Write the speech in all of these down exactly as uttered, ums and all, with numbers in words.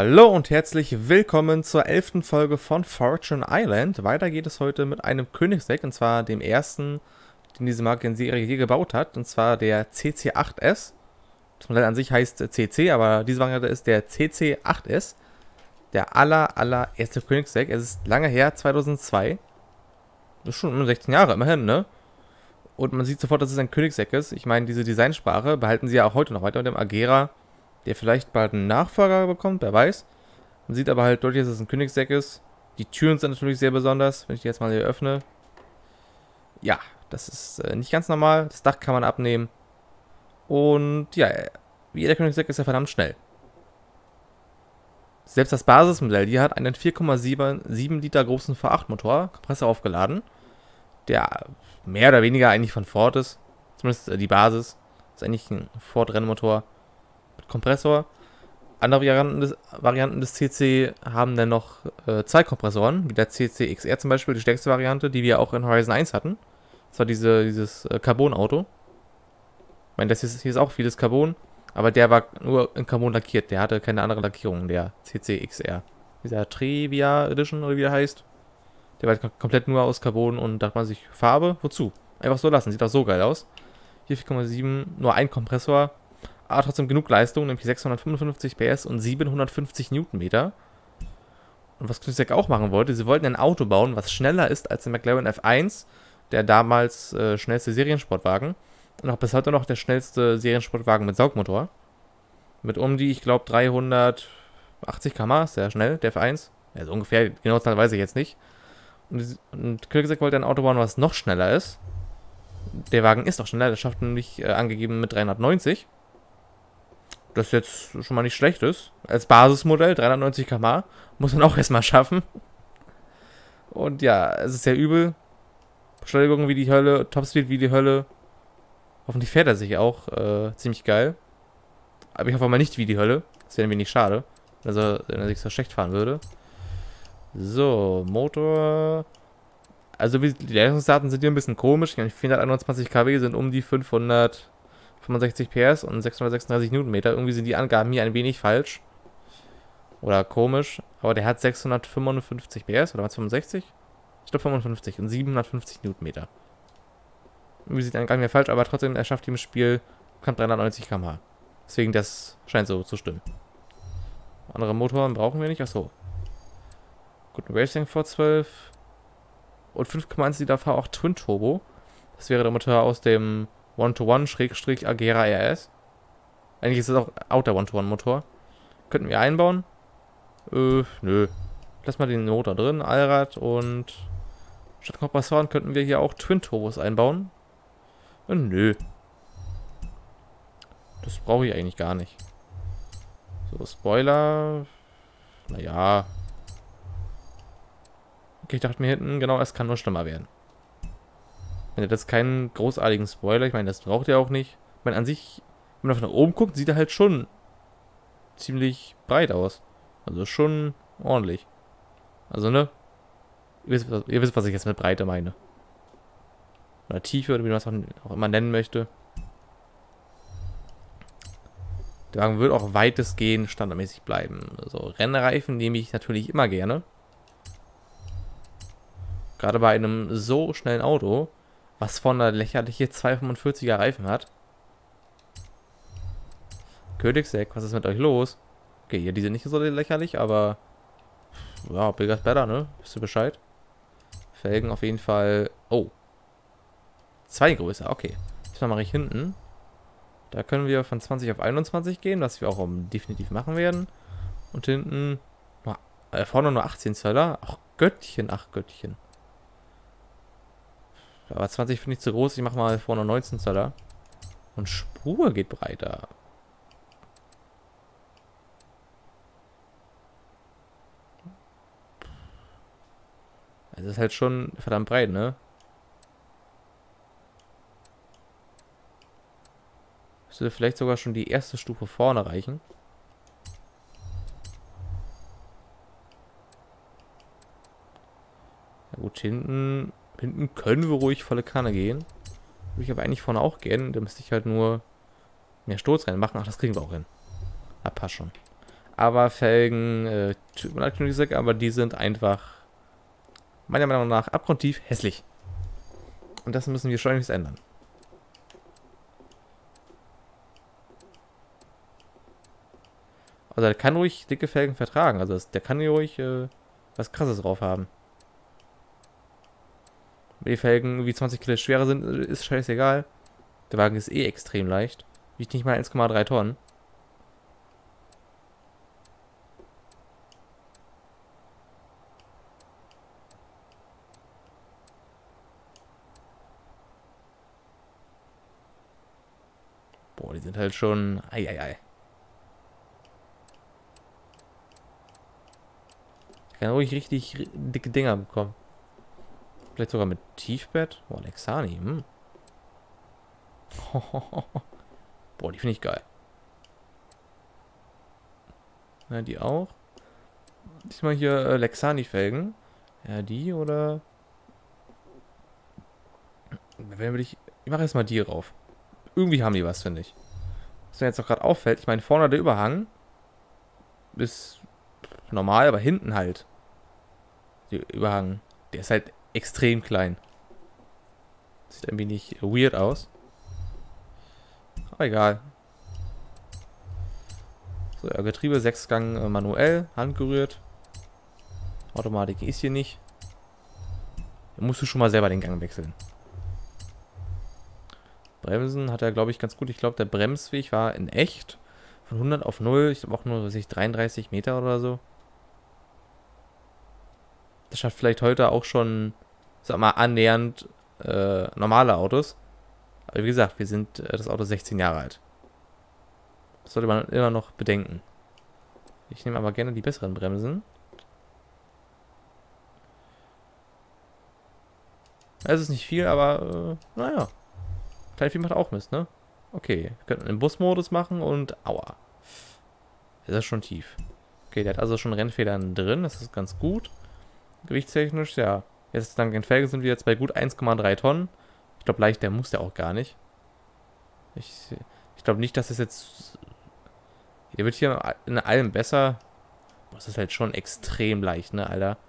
Hallo und herzlich willkommen zur elften Folge von Fortune Island. Weiter geht es heute mit einem Königsdeck, und zwar dem ersten, den diese Marke in Serie je gebaut hat, und zwar der C C acht S. Das Modell an sich heißt C C, aber diese Variante ist der C C acht S. Der aller, aller erste Königsdeck. Es ist lange her, zweitausendzwei. Das ist schon sechzehn Jahre, immerhin, ne? Und man sieht sofort, dass es ein Königsdeck ist. Ich meine, diese Designsprache behalten sie ja auch heute noch weiter mit dem Agera, der vielleicht bald einen Nachfolger bekommt, wer weiß. Man sieht aber halt deutlich, dass es ein Königsdeck ist. Die Türen sind natürlich sehr besonders, wenn ich die jetzt mal hier öffne. Ja, das ist äh, nicht ganz normal. Das Dach kann man abnehmen. Und ja, wie jeder Königsdeck ist er verdammt schnell. Selbst das Basismodell hier hat einen vier Komma sieben Liter großen V acht Motor, Kompressor aufgeladen, der mehr oder weniger eigentlich von Ford ist. Zumindest äh, die Basis. Ist eigentlich ein Ford-Rennmotor mit Kompressor. Andere Varianten des, Varianten des C C haben dann noch äh, zwei Kompressoren, wie der C C X R zum Beispiel, die stärkste Variante, die wir auch in Horizon eins hatten. Das war diese, dieses äh, Carbon-Auto. Ich meine, das ist, hier ist auch vieles Carbon, aber der war nur in Carbon lackiert. Der hatte keine andere Lackierung, der C C X R. Dieser Trivia Edition, oder wie der heißt. Der war komplett nur aus Carbon, und da dachte man sich, Farbe, wozu? Einfach so lassen, sieht auch so geil aus. Hier vier Komma sieben, nur ein Kompressor, aber trotzdem genug Leistung, nämlich sechshundertfünfundfünfzig P S und siebenhundertfünfzig Newtonmeter. Und was Königsegg auch machen wollte, sie wollten ein Auto bauen, was schneller ist als der McLaren F eins, der damals äh, schnellste Seriensportwagen. Und auch bis heute noch der schnellste Seriensportwagen mit Saugmotor. Mit um die, ich glaube, dreihundertachtzig Kilometer pro Stunde, sehr schnell, der F eins. Also ungefähr, genau Zahl weiß ich jetzt nicht. Und, und Königsegg wollte ein Auto bauen, was noch schneller ist. Der Wagen ist auch schneller, der schafft nämlich äh, angegeben mit dreihundertneunzig. Das jetzt schon mal nicht schlecht ist. Als Basismodell, dreihundertneunzig Kilometer pro Stunde, muss man auch erstmal schaffen. Und ja, es ist sehr übel. Beschleunigung wie die Hölle, Topspeed wie die Hölle. Hoffentlich fährt er sich auch äh, ziemlich geil. Aber ich hoffe mal nicht wie die Hölle. Das wäre ein wenig schade. Also, wenn er sich so schlecht fahren würde. So, Motor. Also die Leistungsdaten sind hier ein bisschen komisch. vierhunderteinundzwanzig Kilowatt sind um die fünfhundertfünfundsechzig P S und sechshundertsechsunddreißig Newtonmeter. Irgendwie sind die Angaben hier ein wenig falsch. Oder komisch. Aber der hat sechshundertfünfundfünfzig P S oder was, fünfundsechzig? Ich glaube fünfundfünfzig und siebenhundertfünfzig Newtonmeter. Irgendwie sind die Angaben hier falsch, aber trotzdem, er schafft im Spiel knapp dreihundertneunzig Kilometer pro Stunde. Deswegen, das scheint so zu stimmen. Andere Motoren brauchen wir nicht. Achso. Gut, Racing V zwölf. Und fünf Komma eins Liter V acht Twin Turbo. Das wäre der Motor aus dem One-to-One-Agera R S. Eigentlich ist das auch, auch der One-to-One-Motor. Könnten wir einbauen? Äh, nö. Lass mal den Motor drin, Allrad, und statt Kompressoren könnten wir hier auch Twin Turbos einbauen. Äh, nö. Das brauche ich eigentlich gar nicht. So, Spoiler. Naja. Okay, ich dachte mir hinten, genau, es kann nur schlimmer werden. Wenn er das keinen großartigen Spoiler, ich meine, das braucht er auch nicht. Ich meine, an sich, wenn man von oben guckt, sieht er halt schon ziemlich breit aus. Also schon ordentlich. Also, ne? Ihr wisst, was, ihr wisst, was ich jetzt mit Breite meine. Oder Tiefe, oder wie man es auch immer nennen möchte. Der Wagen wird auch weitestgehend standardmäßig bleiben. Also Rennreifen nehme ich natürlich immer gerne. Gerade bei einem so schnellen Auto, was vorne lächerliche zweihundertfünfundvierziger Reifen hat. Königsegg, was ist mit euch los? Okay, ja, die sind nicht so lächerlich, aber ja, bigger is better, ne? Wisst ihr Bescheid? Felgen auf jeden Fall. Oh. Zwei größer, okay. Das mache ich hinten. Da können wir von zwanzig auf einundzwanzig gehen, was wir auch um, definitiv machen werden. Und hinten, äh, vorne nur achtzehn Zöller. Ach Göttchen, ach Göttchen. Aber zwanzig finde ich zu groß. Ich mache mal vorne neunzehn Zöller. Und Spur geht breiter. Es ist halt schon verdammt breit, ne? Müsste vielleicht sogar schon die erste Stufe vorne reichen. Ja gut, hinten, hinten können wir ruhig volle Kanne gehen. Würde ich aber eigentlich vorne auch gehen. Da müsste ich halt nur mehr Sturz reinmachen. Ach, das kriegen wir auch hin. Ah, passt schon. Aber Felgen, äh, tut mir leid, Knuddelsack, aber die sind einfach meiner Meinung nach abgrundtief hässlich. Und das müssen wir schleunigst ändern. Also der kann ruhig dicke Felgen vertragen. Also das, der kann hier ruhig äh, was Krasses drauf haben. Wenn die Felgen wie zwanzig Kilo schwerer sind, ist scheißegal. Der Wagen ist eh extrem leicht. Wiegt nicht mal eins Komma drei Tonnen. Boah, die sind halt schon... Eieiei. Ich kann ruhig richtig dicke Dinger bekommen. Vielleicht sogar mit Tiefbett. Boah, Lexani. Hm. Boah, die finde ich geil. Ja, die auch. Diesmal hier äh, Lexani-Felgen. Ja, die oder... Wenn will ich... Ich mache erstmal die rauf. Irgendwie haben die was, finde ich. Was mir jetzt auch gerade auffällt, ich meine, vorne der Überhang ist normal, aber hinten halt. Der Überhang, der ist halt extrem klein. Sieht ein wenig weird aus. Aber egal. So, ja, Getriebe, sechs Gang äh, manuell, handgerührt. Automatik ist hier nicht. Da musst du schon mal selber den Gang wechseln. Bremsen hat er, glaube ich, ganz gut. Ich glaube, der Bremsweg war in echt von hundert auf null. Ich glaube auch nur, was ich, dreiunddreißig Meter oder so. Das schafft vielleicht heute auch schon, sag mal, annähernd äh, normale Autos. Aber wie gesagt, wir sind äh, das Auto sechzehn Jahre alt. Das sollte man immer noch bedenken. Ich nehme aber gerne die besseren Bremsen. Es ist nicht viel, aber äh, naja. Klein viel macht auch Mist, ne? Okay, wir könnten den Busmodus machen und aua. Das ist schon tief. Okay, der hat also schon Rennfedern drin, das ist ganz gut. Gewichtstechnisch, ja. Jetzt dank den Felgen sind wir jetzt bei gut eins Komma drei Tonnen. Ich glaube, leichter muss der auch gar nicht. Ich, ich glaube nicht, dass es jetzt... Der wird hier in allem besser. Das ist halt schon extrem leicht, ne, Alter?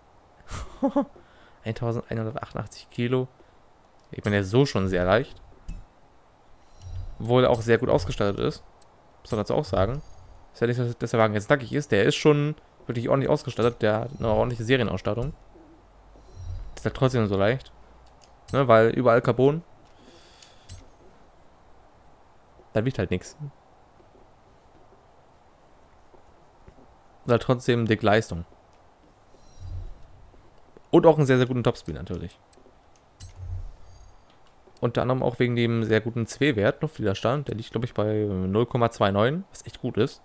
eintausendeinhundertachtundachtzig Kilo. Ich meine, der ist so schon sehr leicht. Obwohl er auch sehr gut ausgestattet ist. Muss man dazu auch sagen. Ist ja nicht, dass der Wagen jetzt nackig ist. Der ist schon wirklich ordentlich ausgestattet. Der hat eine ordentliche Serienausstattung. Ist halt trotzdem so leicht. Ne, weil überall Carbon. Da wiegt halt nichts. Ist halt trotzdem dick Leistung. Und auch einen sehr, sehr guten Topspeed natürlich. Unter anderem auch wegen dem sehr guten C W-Wert, Luftwiderstand. Der liegt, glaube ich, bei null Komma neunundzwanzig, was echt gut ist.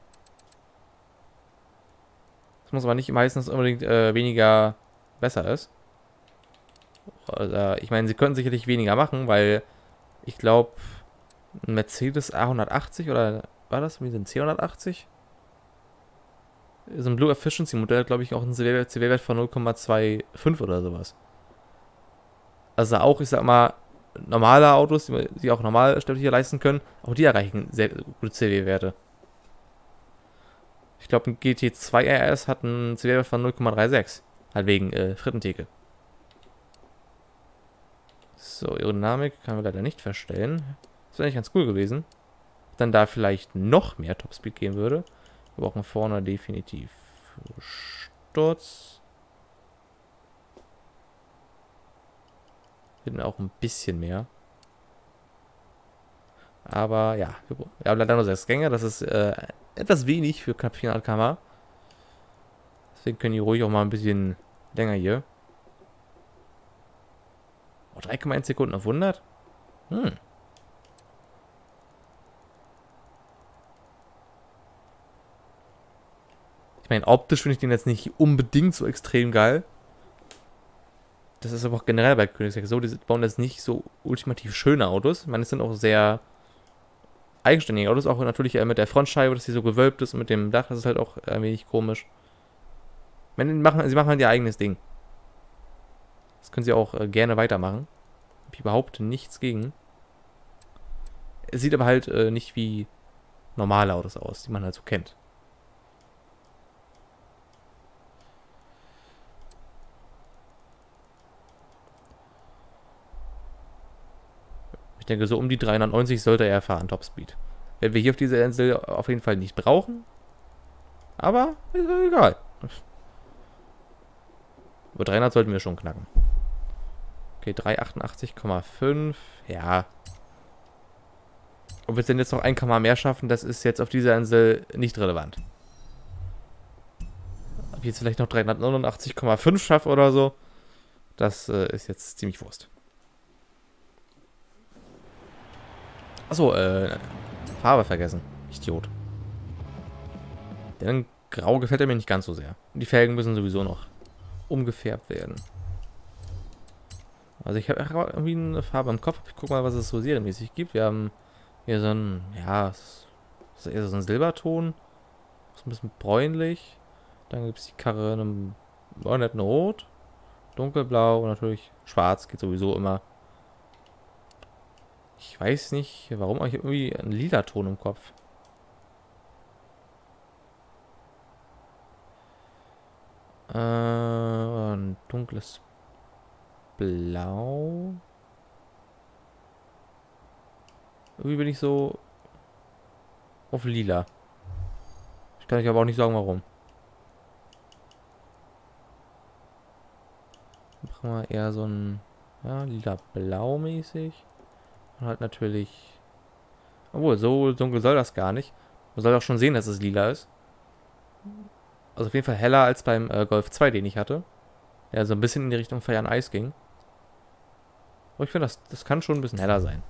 Das muss aber nicht meistens unbedingt äh, weniger besser ist. Also, ich meine, sie können sicherlich weniger machen, weil ich glaube, ein Mercedes A hundertachtzig oder war das? Wie sind C hundertachtzig? So ein Blue Efficiency Modell, glaube ich, auch einen C W-Wert von null Komma fünfundzwanzig oder sowas. Also auch, ich sag mal, normale Autos, die sich auch normal hier leisten können, auch die erreichen sehr gute C W-Werte. Ich glaube, ein G T zwei R S hat einen C W-Wert von null Komma sechsunddreißig. Halt wegen äh, Frittentheke. So, Aerodynamik kann man leider nicht verstellen. Das wäre eigentlich ganz cool gewesen. Dann da vielleicht noch mehr Topspeed gehen würde. Wir brauchen vorne definitiv Sturz. Hinten auch ein bisschen mehr. Aber ja, wir haben leider nur sechs Gänge. Das ist äh, etwas wenig für knapp vierhundert Kilometer pro Stunde. Deswegen können die ruhig auch mal ein bisschen länger hier. Oh, drei Komma eins Sekunden auf hundert? Hm. Ich meine, optisch finde ich den jetzt nicht unbedingt so extrem geil. Das ist aber auch generell bei Koenigsegg so. Die bauen jetzt nicht so ultimativ schöne Autos. Ich meine, es sind auch sehr eigenständige Autos. Auch natürlich mit der Frontscheibe, dass sie so gewölbt ist und mit dem Dach. Das ist halt auch ein wenig komisch. Ich meine, machen, sie machen halt ihr eigenes Ding. Das können sie auch äh, gerne weitermachen. Hab ich überhaupt nichts gegen. Es sieht aber halt äh, nicht wie normale Autos aus, die man halt so kennt. Ich denke, so um die dreihundertneunzig sollte er fahren, Topspeed. Werden wir hier auf dieser Insel auf jeden Fall nicht brauchen. Aber ist egal. Über dreihundert sollten wir schon knacken. Okay, dreihundertachtundachtzig Komma fünf. Ja. Ob wir es denn jetzt noch ein Komma mehr schaffen, das ist jetzt auf dieser Insel nicht relevant. Ob ich jetzt vielleicht noch dreihundertneunundachtzig Komma fünf schaffe oder so, das äh, ist jetzt ziemlich Wurst. Achso, äh, Farbe vergessen. Idiot. Denn grau gefällt er mir nicht ganz so sehr. Und die Felgen müssen sowieso noch umgefärbt werden. Also ich habe irgendwie eine Farbe im Kopf. Ich guck mal, was es so serienmäßig gibt. Wir haben hier so ein, ja, das ist eher so ein Silberton. Ist ein bisschen bräunlich. Dann gibt es die Karre in einem netten Rot, dunkelblau und natürlich schwarz. Geht sowieso immer. Ich weiß nicht, warum, aber ich habe irgendwie einen lila Ton im Kopf. Äh, ein dunkles Blau. Irgendwie bin ich so auf lila. Ich kann euch aber auch nicht sagen, warum. Machen wir eher so ein, ja, lila-blau mäßig. Und halt natürlich... Obwohl, so dunkel soll das gar nicht. Man soll auch schon sehen, dass es lila ist. Also auf jeden Fall heller als beim äh, Golf zwei, den ich hatte. Der so ein bisschen in die Richtung Fire and Ice ging. Aber ich finde, das, das kann schon ein bisschen heller sein.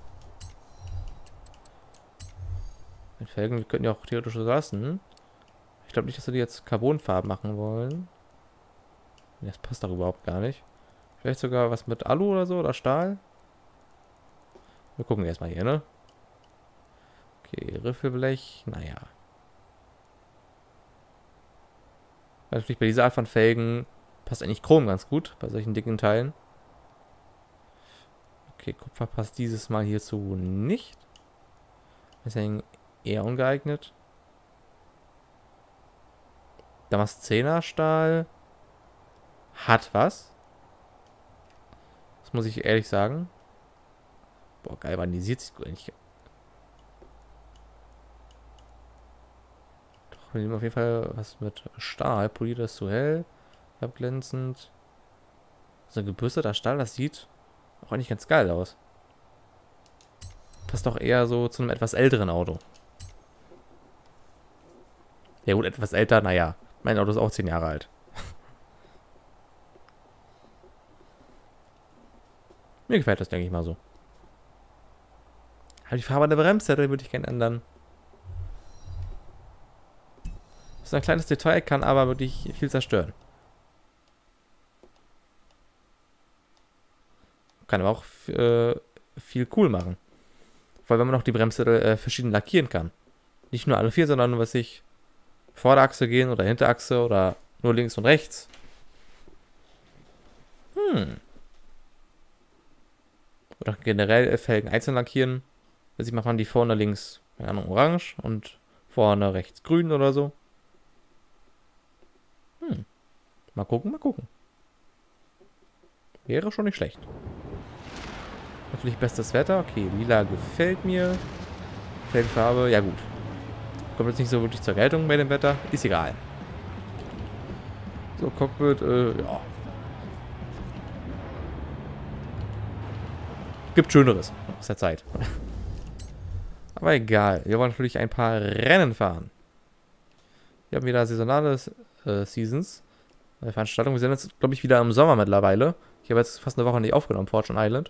Mit Felgen, wir könnten ja auch theoretisch so lassen. Ich glaube nicht, dass wir die jetzt Carbonfarben machen wollen. Das passt doch überhaupt gar nicht. Vielleicht sogar was mit Alu oder so, oder Stahl. Wir gucken erstmal hier, ne? Okay, Riffelblech, naja. Natürlich bei dieser Art von Felgen passt eigentlich Chrom ganz gut, bei solchen dicken Teilen. Okay, Kupfer passt dieses Mal hierzu nicht. Deswegen eher ungeeignet. Damaszener Stahl hat was. Das muss ich ehrlich sagen. Boah, galvanisiert sich gut eigentlich. Doch, wir nehmen auf jeden Fall was mit Stahl. Poliert das zu hell. Abglänzend. So ein gebürsteter Stahl, das sieht auch eigentlich ganz geil aus. Passt doch eher so zu einem etwas älteren Auto. Ja gut, etwas älter, naja. Mein Auto ist auch zehn Jahre alt. Mir gefällt das, denke ich mal so. Aber die Farbe der Bremssättel würde ich gerne ändern. Das ist ein kleines Detail, kann aber wirklich viel zerstören. Kann aber auch äh, viel cool machen. Vor allem, wenn man noch die Bremssättel äh, verschieden lackieren kann. Nicht nur alle vier, sondern nur, was ich Vorderachse gehen oder Hinterachse oder nur links und rechts. Hm. Oder generell Felgen einzeln lackieren. Also macht man die vorne links, keine Ahnung, orange und vorne rechts grün oder so. Hm. Mal gucken, mal gucken. Wäre schon nicht schlecht. Natürlich bestes Wetter. Okay, lila gefällt mir. Felgenfarbe, ja gut. Kommt jetzt nicht so wirklich zur Geltung bei dem Wetter. Ist egal. So, Cockpit, äh, ja. Gibt Schöneres aus der Zeit. Aber egal. Wir wollen natürlich ein paar Rennen fahren. Wir haben wieder saisonale äh, Seasons. Äh, Veranstaltungen. Wir sind jetzt, glaube ich, wieder im Sommer mittlerweile. Ich habe jetzt fast eine Woche nicht aufgenommen, Fortune Island.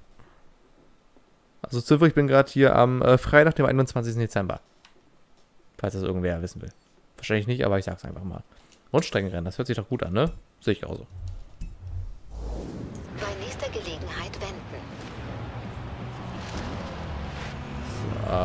Also Ziffer, ich bin gerade hier am äh, Freitag, dem einundzwanzigsten Dezember. Falls das irgendwer wissen will. Wahrscheinlich nicht, aber ich sag's einfach mal. Rundstreckenrennen, das hört sich doch gut an, ne? Sehe ich auch so. Bei nächster Gelegenheit wenden. So.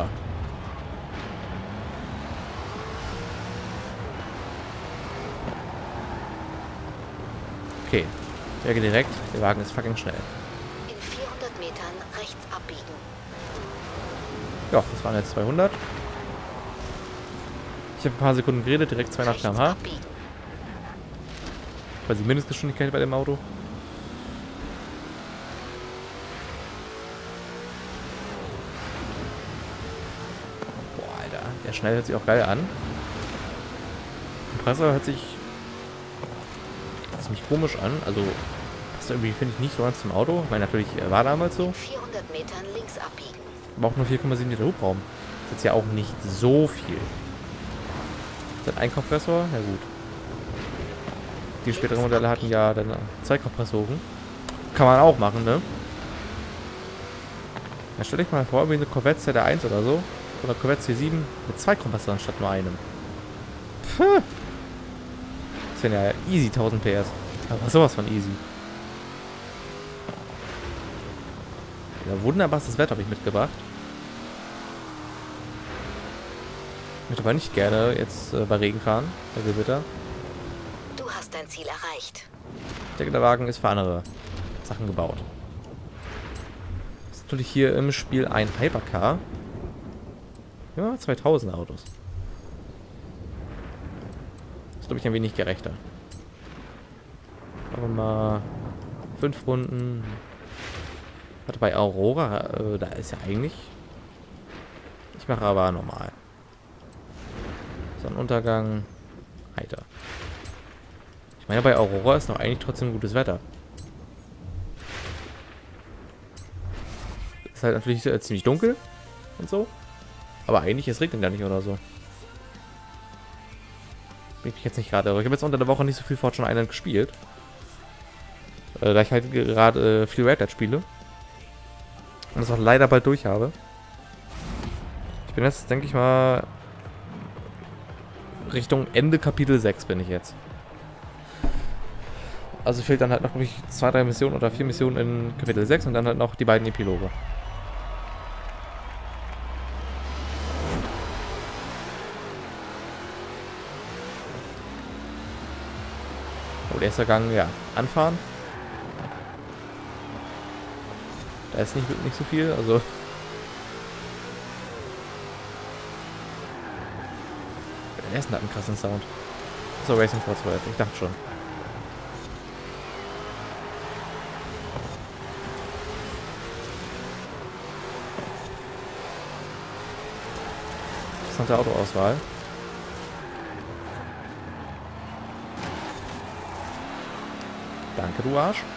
Okay. Ich merke direkt, der Wagen ist fucking schnell. In vierhundert Metern rechts abbiegen. Ja, das waren jetzt zweihundert. Ich habe ein paar Sekunden geredet, direkt zweihundert Kilometer pro Stunde. Quasi Mindestgeschwindigkeit bei dem Auto. Ja, schnell hört sich auch geil an. Kompressor hört sich ziemlich komisch an. Also passt irgendwie, finde ich, nicht so ganz zum Auto. Ich meine, natürlich äh, war damals so. vierhundert Metern links abbiegen. Aber auch nur vier Komma sieben Liter Hubraum. Das ist ja auch nicht so viel. Das hat ein Kompressor? Ja gut. Die späteren Modelle hatten ja dann zwei Kompressoren. Kann man auch machen, ne? Ja, stell dich mal vor, wie eine Corvette Z R eins oder so. Oder Corvette C sieben mit zwei Kompressoren statt nur einem. Puh. Das wären ja easy tausend P S. Aber sowas von easy. Ja, wunderbares Wetter habe ich mitgebracht. Ich möchte aber nicht gerne jetzt äh, bei Regen fahren, bei Gewitter. Du hast dein Ziel erreicht. Ich denke, der Wagen ist für andere Sachen gebaut. Das ist natürlich hier im Spiel ein Hypercar. Ja, zweitausend Autos. Das ist, glaube ich, ein wenig gerechter. Aber mal fünf Runden. Warte, bei Aurora, äh, da ist ja eigentlich... Ich mache aber normal. Sonnenuntergang, heiter. Ich meine, bei Aurora ist noch eigentlich trotzdem gutes Wetter. Ist halt natürlich äh, ziemlich dunkel und so. Aber eigentlich, es regnet ja nicht oder so. Bin ich jetzt nicht gerade. Aber ich habe jetzt unter der Woche nicht so viel Fortune Island gespielt. Äh, da ich halt gerade äh, viel Red Dead spiele. Und das auch leider bald durch habe. Ich bin jetzt, denke ich mal, Richtung Ende Kapitel sechs bin ich jetzt. Also fehlt dann halt noch, glaube ich, zwei, drei Missionen oder vier Missionen in Kapitel sechs und dann halt noch die beiden Epiloge. Oh, der erste Gang, ja, anfahren. Da ist nicht, nicht so viel, also... Der erste hat einen krassen Sound. So, Racing V zwölf, ich dachte schon. Interessante Autoauswahl. Danke, du Arsch.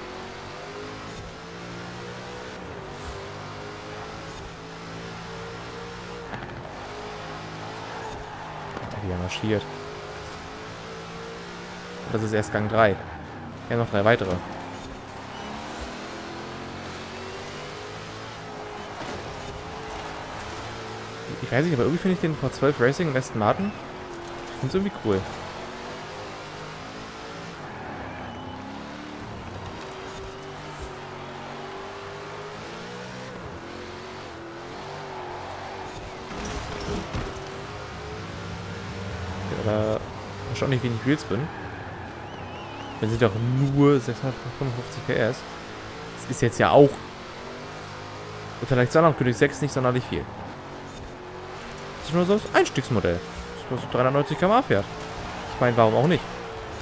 Wie er marschiert. Das ist erst Gang drei. Ja, noch drei weitere. Ich weiß nicht, aber irgendwie finde ich den V zwölf Racing im Aston Martin. Ich finde es irgendwie cool. Aber wahrscheinlich wenig Wheels bin. Wenn sie doch nur sechshundertfünfundfünfzig P S. Das ist jetzt ja auch vielleicht Sonnenkönig sechs nicht sonderlich viel. Das ist nur so das Einstiegsmodell. Das so dreihundertneunzig Kilometer pro Stunde fährt. Ich meine, warum auch nicht?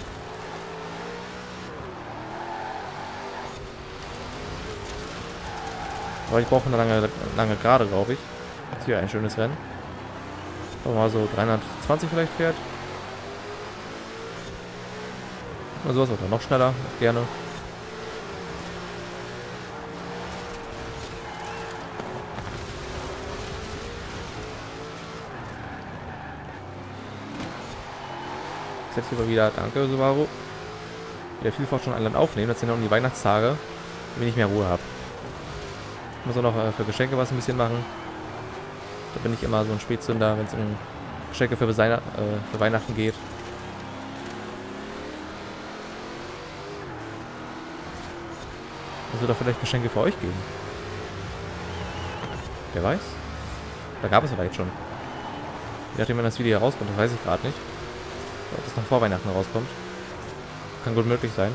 Aber ich brauche eine lange, lange Gerade, glaube ich. Das ist hier ein schönes Rennen. Wenn man mal so dreihundertzwanzig vielleicht fährt. Oder sowas, oder noch schneller, gerne. Jetzt hier mal wieder, danke Subaru. Wieder viel Fortune Island aufnehmen, dass ich noch um die Weihnachtstage wenn ich mehr Ruhe habe. Ich muss auch noch äh, für Geschenke was ein bisschen machen. Da bin ich immer so ein Spätzünder, wenn es um Geschenke für, Beseiner, äh, für Weihnachten geht. Also da vielleicht Geschenke für euch geben. Wer weiß? Da gab es vielleicht schon. Je nachdem, wenn das Video rauskommt, das weiß ich gerade nicht. Ob das noch vor Weihnachten rauskommt. Kann gut möglich sein.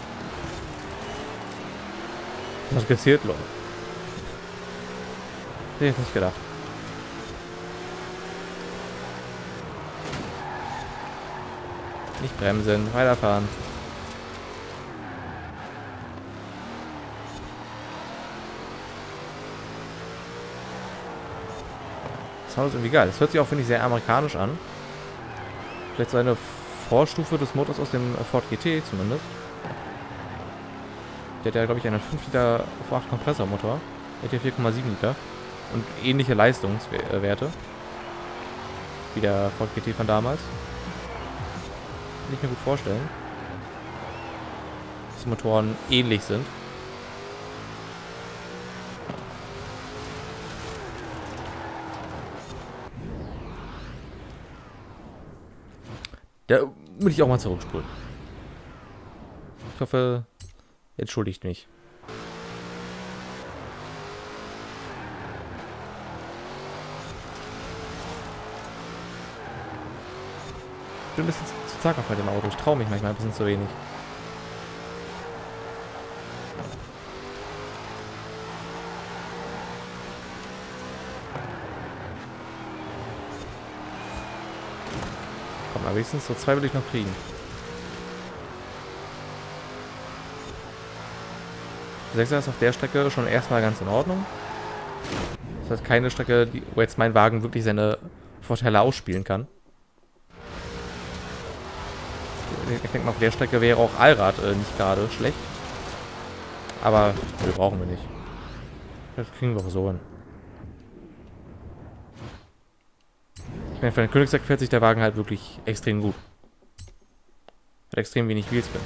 Was passiert, Leute? Hätte ich jetzt nicht gedacht. Nicht bremsen, weiterfahren. Das Sound ist irgendwie geil. Das hört sich auch, finde ich, sehr amerikanisch an. Vielleicht so eine Vorstufe des Motors aus dem Ford G T zumindest. Der hat ja, glaube ich, einen fünf Liter V acht Kompressormotor. Der hat hier vier Komma sieben Liter. Und ähnliche Leistungswerte. Wie der Ford G T von damals. Kann ich mir gut vorstellen. Dass die Motoren ähnlich sind. Da will ich auch mal zurückspulen. Ich hoffe, ihr entschuldigt mich. Ich bin ein bisschen zu zack auf dem Auto. Ich traue mich manchmal ein bisschen zu wenig. Komm, aber wenigstens so zwei will ich noch kriegen. Sechser ist auf der Strecke schon erstmal ganz in Ordnung. Das heißt, keine Strecke, die, wo jetzt mein Wagen wirklich seine Vorteile ausspielen kann. Ich denke mal, auf der Strecke wäre auch Allrad äh, nicht gerade schlecht. Aber wir brauchen wir nicht. Das kriegen wir auch so hin. Ich meine, für den Königsegg fährt sich der Wagen halt wirklich extrem gut. Hat extrem wenig Wheelspin.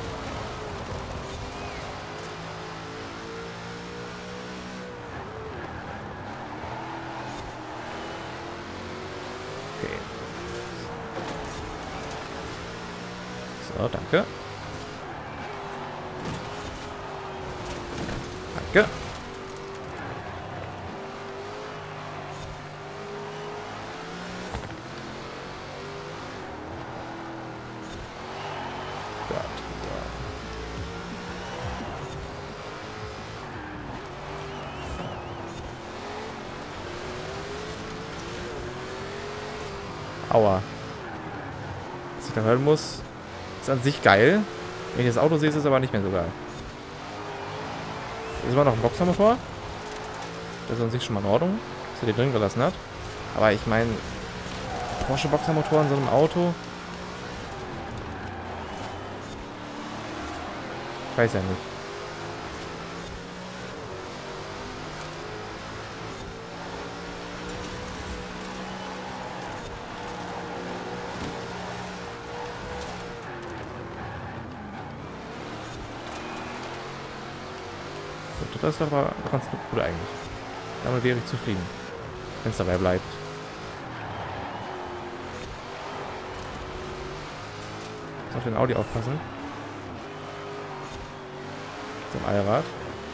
Okay. So, danke. Danke. Aua. Was ich da hören muss, ist an sich geil. Wenn ich das Auto sehe, ist es aber nicht mehr so geil. Hier ist immer noch ein Boxermotor. Das ist an sich schon mal in Ordnung, dass er den drin gelassen hat. Aber ich meine, Porsche Boxermotor in so einem Auto. Ich weiß ja nicht. Das ist aber ganz gut eigentlich. Damit wäre ich zufrieden, wenn es dabei bleibt. Muss auf den Audi aufpassen. Zum Allrad.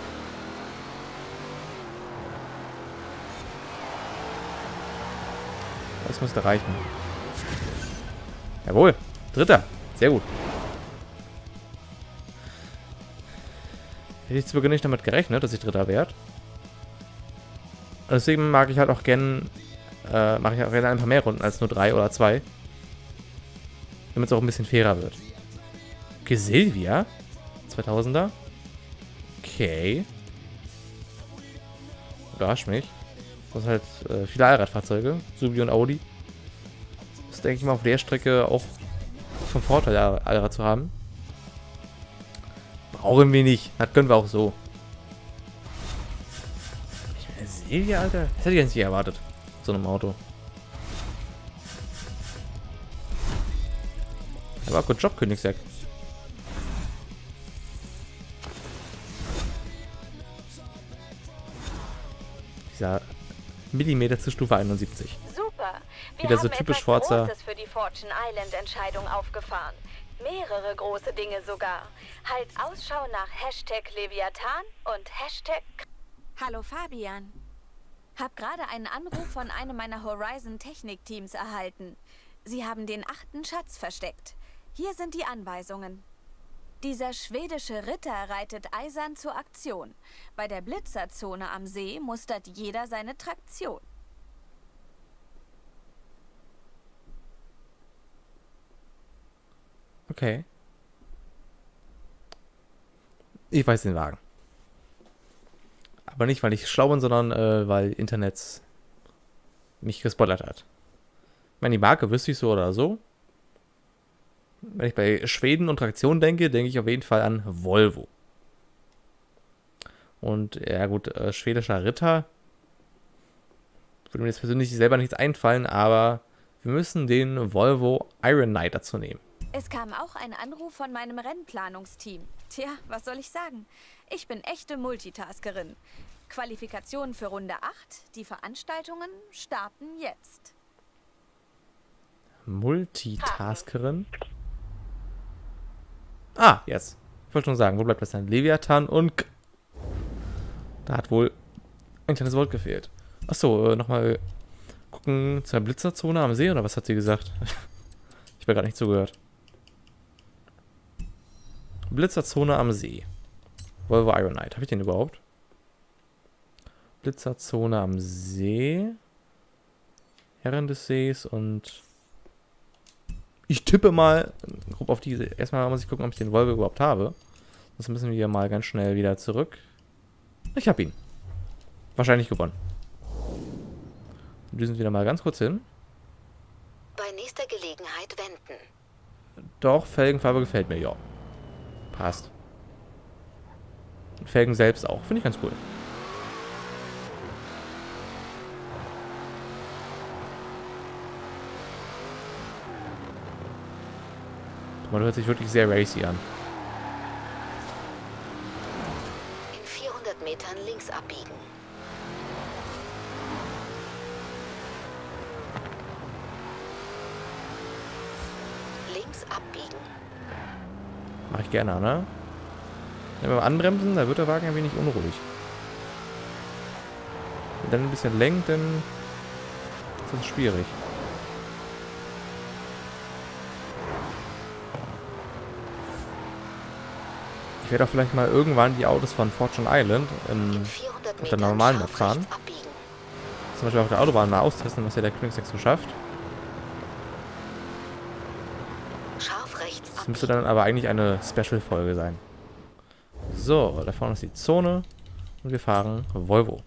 Das müsste reichen. Jawohl. Dritter. Sehr gut. Hätte ich zu Beginn nicht damit gerechnet, dass ich Dritter werde. Und deswegen mag ich halt auch gern, äh, mache ich auch gerne ein paar mehr Runden als nur drei oder zwei. Damit es auch ein bisschen fairer wird. Okay, Silvia. zweitausender. Okay. Überrascht mich. Das sind halt äh, viele Allradfahrzeuge. Subi und Audi. Das denke ich mal auf der Strecke auch vom Vorteil, Allrad zu haben. Brauchen wir nicht. Das können wir auch so. Ich meine, Silvia, Alter. Das hätte ich jetzt nicht erwartet. So einem Auto. Aber gut Job, Königsegg. Dieser Millimeter zu Stufe einundsiebzig. Super. Wir Wieder haben so typisch etwas Forza. Großes für die Fortune Island Entscheidung aufgefahren. Mehrere große Dinge sogar. Halt Ausschau nach Hashtag Leviathan und Hashtag... Hallo Fabian. Hab gerade einen Anruf von einem meiner Horizon Technik-Teams erhalten. Sie haben den achten Schatz versteckt. Hier sind die Anweisungen. Dieser schwedische Ritter reitet eisern zur Aktion. Bei der Blitzerzone am See mustert jeder seine Traktion. Okay. Ich weiß den Wagen. Aber nicht, weil ich schlau bin, sondern äh, weil Internet mich gespoilert hat. Ich meine, die Marke wüsste ich so oder so. Wenn ich bei Schweden und Traktion denke, denke ich auf jeden Fall an Volvo. Und ja gut, äh, schwedischer Ritter. Würde mir jetzt persönlich selber nichts einfallen, aber wir müssen den Volvo Iron Knight dazu nehmen. Es kam auch ein Anruf von meinem Rennplanungsteam. Tja, was soll ich sagen? Ich bin echte Multitaskerin. Qualifikation für Runde acht. Die Veranstaltungen starten jetzt. Multitaskerin? Ah, jetzt. Ich wollte schon sagen, wo bleibt das denn? Leviathan und K. Da hat wohl ein kleines Wort gefehlt. Achso, äh, nochmal gucken zur Blitzerzone am See, oder was hat sie gesagt? Ich habe gerade nicht zugehört. Blitzerzone am See. Volvo Iron Knight. Habe ich den überhaupt? Blitzerzone am See. Herren des Sees und... Ich tippe mal grob auf diese. Erstmal muss ich gucken, ob ich den Volvo überhaupt habe. Sonst müssen wir mal ganz schnell wieder zurück. Ich habe ihn. Wahrscheinlich gewonnen. Wir düsen wieder mal ganz kurz hin. Bei nächster Gelegenheit wenden. Doch, Felgenfarbe gefällt mir, ja. Passt. Und Felgen selbst auch. Finde ich ganz cool. Man hört sich wirklich sehr racy an. In vierhundert Metern links abbiegen. Links abbiegen. Mache ich gerne, ne? Wenn wir anbremsen, da wird der Wagen ein wenig unruhig. Wenn dann ein bisschen lenkt, dann ist das schwierig. Ich werde auch vielleicht mal irgendwann die Autos von Fortune Island ähm, auf der normalen Map fahren. Zum Beispiel auf der Autobahn mal austesten, was ja der Königsegg so schafft. Scharf rechts Das müsste dann aber eigentlich eine Special-Folge sein. So, da vorne ist die Zone und wir fahren Volvo.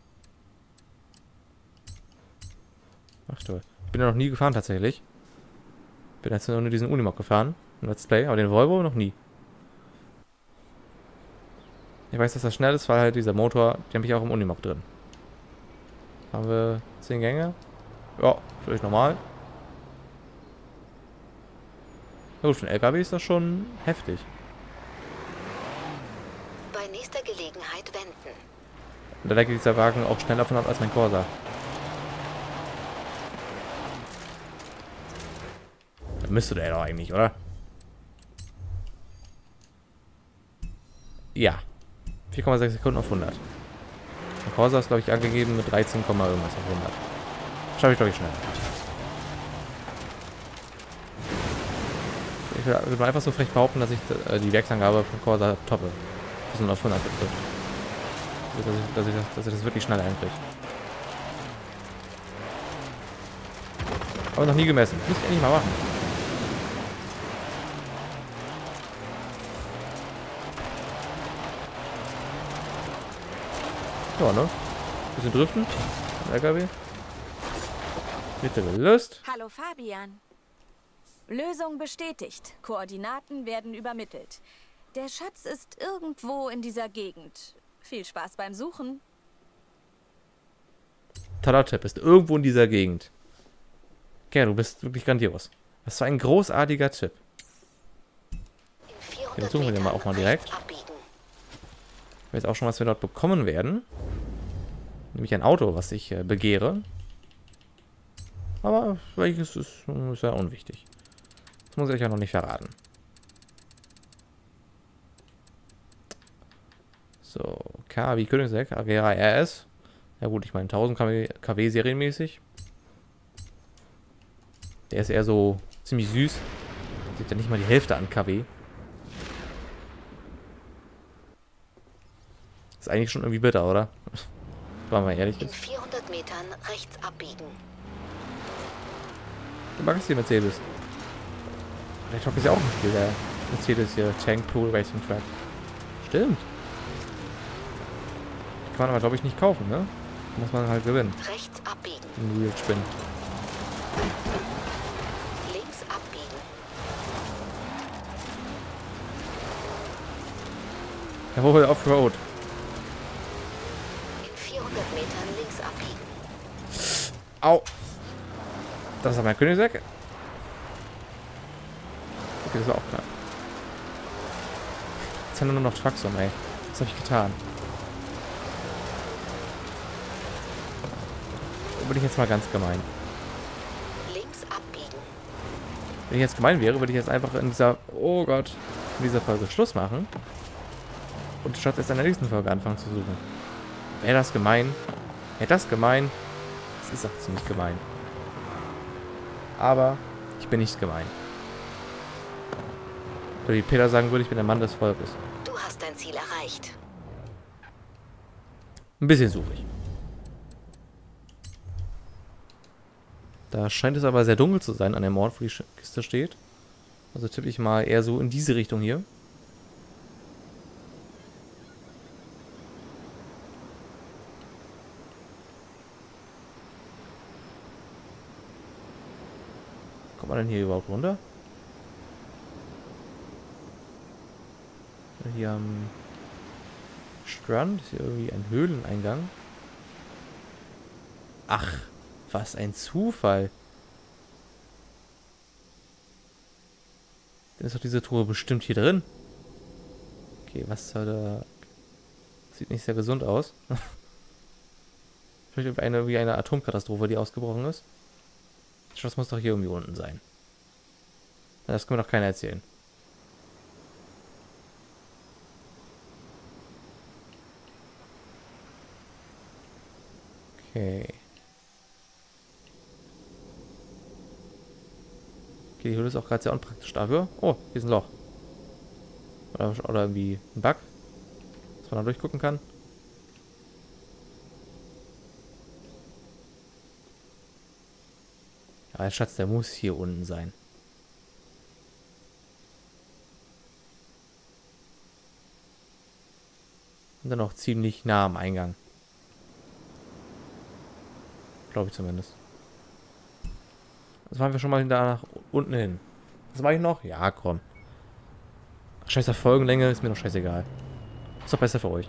Ach du, ich bin ja noch nie gefahren tatsächlich. Bin jetzt nur diesen Unimog gefahren, im Let's Play, aber den Volvo noch nie. Ich weiß, dass das schnell ist, weil halt dieser Motor, den habe ich auch im Unimog drin. Haben wir zehn Gänge? Ja, völlig normal. Na gut, für einen L K W ist das schon heftig. Bei nächster Gelegenheit wenden. Und da geht dieser Wagen auch schneller von ab als mein Corsa. Da müsste der doch eigentlich, oder? Ja. vier Komma sechs Sekunden auf hundert. Der Corsa ist, glaube ich, angegeben mit dreizehn, irgendwas auf hundert. Schaffe ich, glaube ich, schnell. Ich würde mal einfach so frech behaupten, dass ich äh, die Werksangabe von Corsa toppe. Das sind auf hundert betrifft. Dass ich, dass, ich das, dass ich das wirklich schnell einkriege. Aber noch nie gemessen. Muss ich endlich mal machen. Ja, ne? Bisschen driften. L K W. Bitte gelöst. Hallo Fabian. Lösung bestätigt. Koordinaten werden übermittelt. Der Schatz ist irgendwo in dieser Gegend. Viel Spaß beim Suchen. Toller Tipp. Ist irgendwo in dieser Gegend. Okay, du bist wirklich grandios. Das war ein großartiger Tipp. Den suchen wir den mal auch mal direkt. Ich weiß auch schon, was wir dort bekommen werden. Nämlich ein Auto, was ich äh, begehre. Aber welches ist, ist ja unwichtig. Das muss ich euch ja noch nicht verraten. So, K wie Königsegg, Agera R S. Ja gut, ich meine tausend Kilowatt serienmäßig. Der ist eher so ziemlich süß. Sieht ja nicht mal die Hälfte an K W. Ist eigentlich schon irgendwie bitter, oder? War mal ehrlich. In vierhundert Metern rechts abbiegen. Du magst hier Mercedes. Der Talk ist ja auch ein Spiel, der Mercedes hier. Tank Pool Racing Track. Stimmt. Kann man aber, glaube ich, nicht kaufen, ne? Muss man halt gewinnen. Rechts abbiegen. Ein Real Spin. Links abbiegen. Jawohl, Offroad. In vierhundert Metern links abbiegen. Au. Das ist mein Königsegg. Okay, das war auch klar. Jetzt haben wir nur noch Trucks um, ey. Was habe ich getan? Da bin ich jetzt mal ganz gemein. Links abbiegen. Wenn ich jetzt gemein wäre, würde ich jetzt einfach in dieser... Oh Gott. In dieser Folge Schluss machen. Und statt erst in der nächsten Folge anfangen zu suchen. Wäre das gemein? Wäre das gemein? Das ist auch ziemlich gemein. Aber ich bin nicht gemein. Oder wie Peter sagen würde, ich bin der Mann des Volkes. Du hast dein Ziel erreicht. Ein bisschen suche ich. Da scheint es aber sehr dunkel zu sein an dem Ort, wo die Kiste steht. Also tippe ich mal eher so in diese Richtung hier. Kommt man denn hier überhaupt runter? Hier am Strand ist hier irgendwie ein Höhleneingang. Ach, was ein Zufall. Dann ist doch diese Truhe bestimmt hier drin. Okay, was soll da... Sieht nicht sehr gesund aus. Vielleicht eine, wie eine Atomkatastrophe, die ausgebrochen ist. Das muss doch hier irgendwie unten sein. Das kann mir doch keiner erzählen. Okay. Okay, die Höhle ist auch gerade sehr unpraktisch dafür. Oh, hier ist ein Loch. Oder, oder irgendwie ein Bug, dass man da durchgucken kann. Ja, der Schatz, der muss hier unten sein. Und dann auch ziemlich nah am Eingang. Glaube ich zumindest. Das waren wir schon mal da nach unten hin. Was mache ich noch? Ja, komm. Scheiße Folgenlänge ist mir doch scheißegal. Ist doch besser für euch.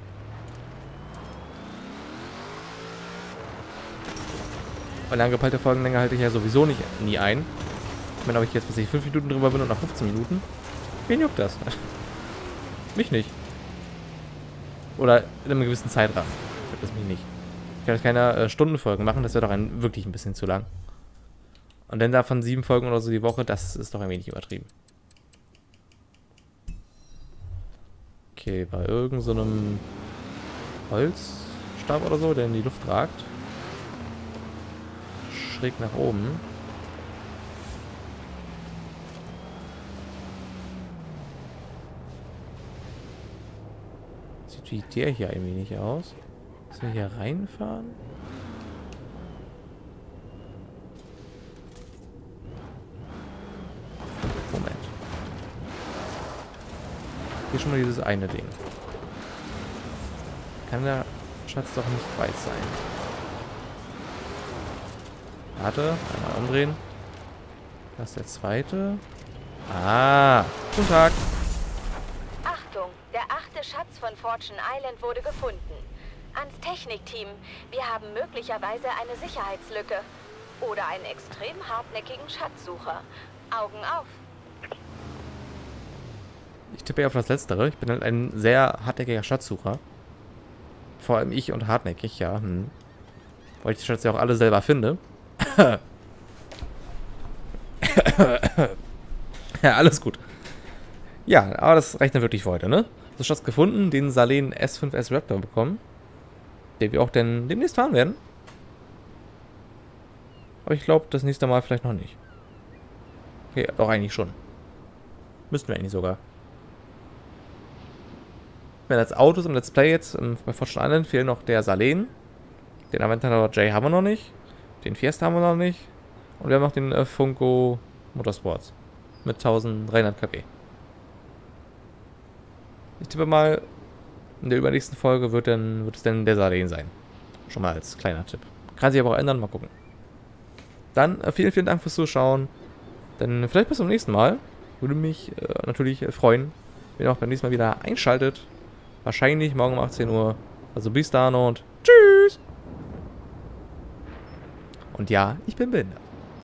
Weil angepeilte Folgenlänge halte ich ja sowieso nicht nie ein. Ich meine, ob ich jetzt, was ich fünf Minuten drüber bin und nach fünfzehn Minuten. Wen juckt das? Mich nicht. Oder in einem gewissen Zeitrahmen. Juckt das mich nicht. Ich kann jetzt keine äh, Stundenfolgen machen, das wäre doch ein, wirklich ein bisschen zu lang. Und dann davon sieben Folgen oder so die Woche, das ist doch ein wenig übertrieben. Okay, bei irgend so einem Holzstab oder so, der in die Luft ragt. Schräg nach oben. Sieht wie der hier ein wenig aus. Müssen wir hier reinfahren? Moment. Hier schon mal dieses eine Ding. Kann der Schatz doch nicht weit sein. Warte, einmal umdrehen. Das ist der zweite. Ah, guten Tag. Achtung, der achte Schatz von Fortune Island wurde gefunden. Ans Technikteam. Wir haben möglicherweise eine Sicherheitslücke. Oder einen extrem hartnäckigen Schatzsucher. Augen auf. Ich tippe ja auf das Letztere. Ich bin halt ein sehr hartnäckiger Schatzsucher. Vor allem ich und hartnäckig, ja. Hm. Weil ich die Schätze ja auch alle selber finde. Ja, alles gut. Ja, aber das reicht dann wirklich für heute, ne? So Schatz gefunden, den Salen S fünf S Raptor bekommen. Den wir auch denn demnächst fahren werden. Aber ich glaube, das nächste Mal vielleicht noch nicht. Okay, doch eigentlich schon. Müssten wir eigentlich sogar. mehr als Autos im Let's Play jetzt. Ähm, bei Fortune Island fehlen noch der Salen. Den Aventador J haben wir noch nicht. Den Fiesta haben wir noch nicht. Und wir haben noch den äh, Funko Motorsports. Mit dreizehnhundert Kilowatt. Ich tippe mal, in der übernächsten Folge wird, dann, wird es dann der Salen sein. Schon mal als kleiner Tipp. Kann sich aber auch ändern, mal gucken. Dann äh, vielen, vielen Dank fürs Zuschauen. Dann vielleicht bis zum nächsten Mal. Würde mich äh, natürlich äh, freuen, wenn ihr auch beim nächsten Mal wieder einschaltet. Wahrscheinlich morgen um achtzehn Uhr. Also bis dann und tschüss! Und ja, ich bin behindert.